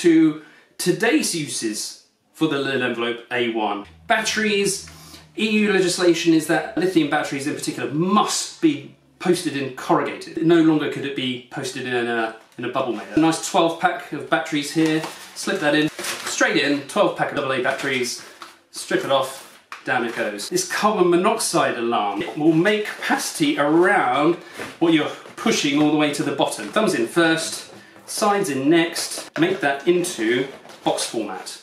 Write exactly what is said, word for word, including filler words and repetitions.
to today's uses for the Lil envelope A one. Batteries. E U legislation is that lithium batteries in particular must be posted in corrugated. No longer could it be posted in a, in a bubble mailer. A nice twelve pack of batteries here, slip that in, straight in, twelve pack of double A batteries, strip it off, down it goes. This carbon monoxide alarm will make capacity around what you're pushing all the way to the bottom. Thumbs in first, sides in next, make that into box format.